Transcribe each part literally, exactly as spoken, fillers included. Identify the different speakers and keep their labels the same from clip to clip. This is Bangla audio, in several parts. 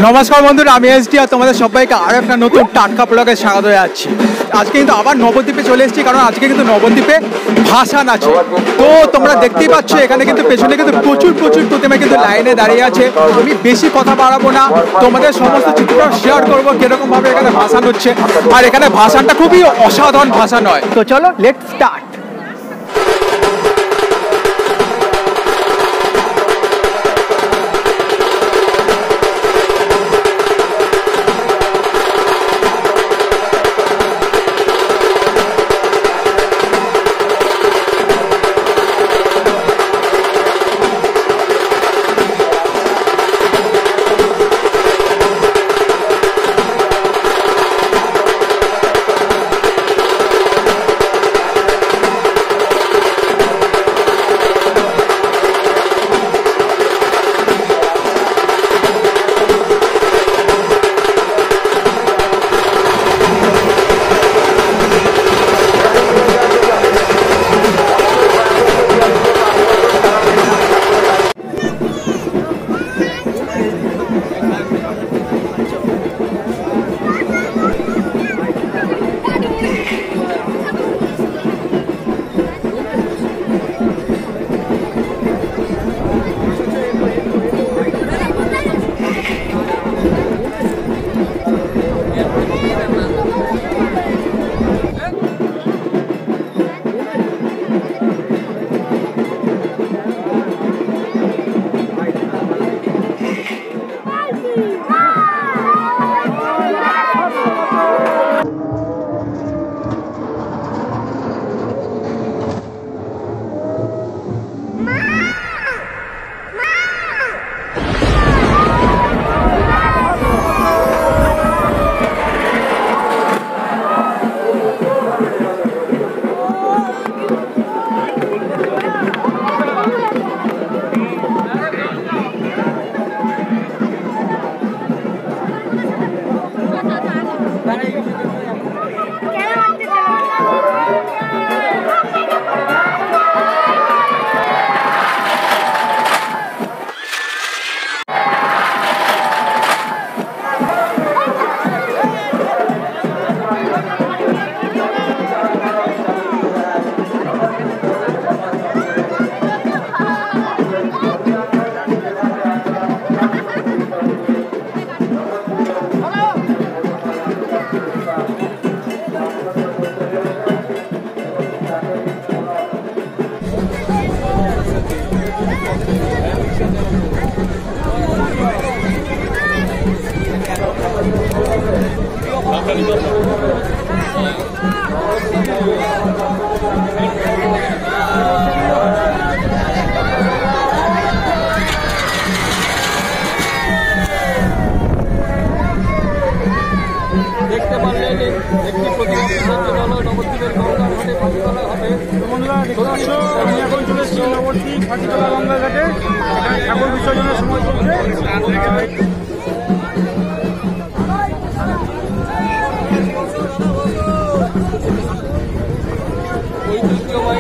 Speaker 1: নমস্কার বন্ধুরা, আমি এসডি আর তোমাদের সবাইকে আরো একটা নতুন টাটকা ব্লগে স্বাগত জানাচ্ছি। আজকে কিন্তু আবার নবদ্বীপে চলে এসেছি, কারণ আজকে কিন্তু নবদ্বীপে ভাসান আছে। তো তোমরা দেখতেই পাচ্ছ এখানে কিন্তু পেছনে কিন্তু প্রচুর প্রচুর প্রতিমা কিন্তু লাইনে দাঁড়িয়ে আছে। আমি বেশি কথা বাড়াবো না, তোমাদের সমস্ত চিত্র শেয়ার করবো কিরকম ভাবে এখানে ভাসান হচ্ছে। আর এখানে ভাসানটা খুবই অসাধারণ ভাসান হয়। তো চলো লেটস স্টার্ট।
Speaker 2: দেখতে পারলেন একটি প্রতিনিধি নবদ্বীপের গঙ্গা ঘাটে ফাঁসিতলা ঘাটে। আমি এখন চলে এসেছি নবদ্বীপ ফাঁসিতলা গঙ্গা ঘাটে। ঠাকুর বিসর্জনের সময় চলছে। ঐতিহ্যবাহী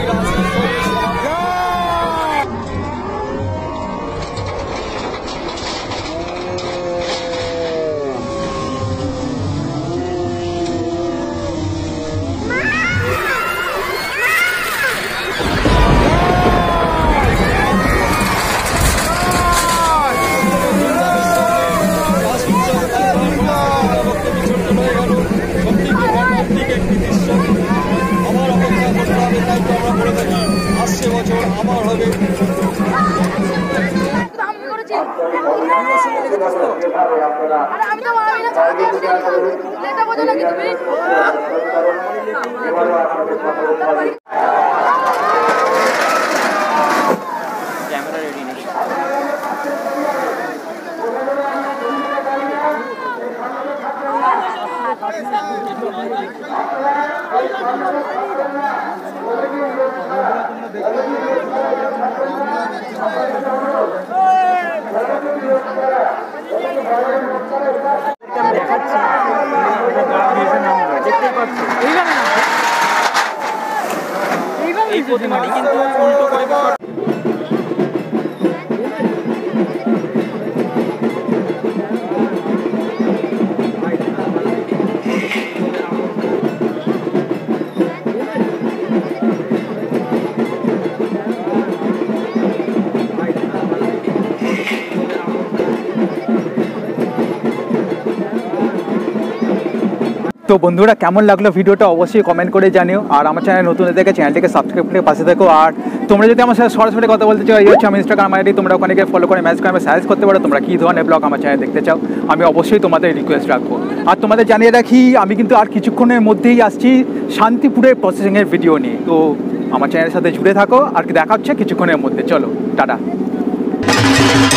Speaker 2: আসছে বছর আবার হবে। ক্যামেরা রেডি নেই। এই প্রতিমাটি কিন্তু উল্টো করে
Speaker 1: তো বন্ধুরা কেমন লাগলো ভিডিওটা অবশ্যই কমেন্ট করে জানিও, আর আমার চ্যানেল নতুন দেখে চ্যানেলটিকে সাবস্ক্রাইব করে পাশে থেকো। আর তোমরা যদি আমার সাথে সরাসরি কথা বলতে চাও, এই হচ্ছে আমি ইনস্টাগ্রাম আইডি, তোমরা ওখানে গিয়ে ফলো করে মেসেজ করে সাজেস্ট করতে পারো তোমরা কী ধরনের ব্লগ আমার চ্যানেলে দেখতে চাও, আমি অবশ্যই তোমাদের রিকোয়েস্ট রাখবো। আর তোমাদের জানিয়ে রাখি আমি কিন্তু আর কিছুক্ষণের মধ্যেই আসছি শান্তিপুরের প্রসেসিংয়ের ভিডিও নিয়ে, তো আমার চ্যানেলের সাথে জুড়ে থাকো, আর কি দেখা হচ্ছে কিছুক্ষণের মধ্যে। চলো টাটা।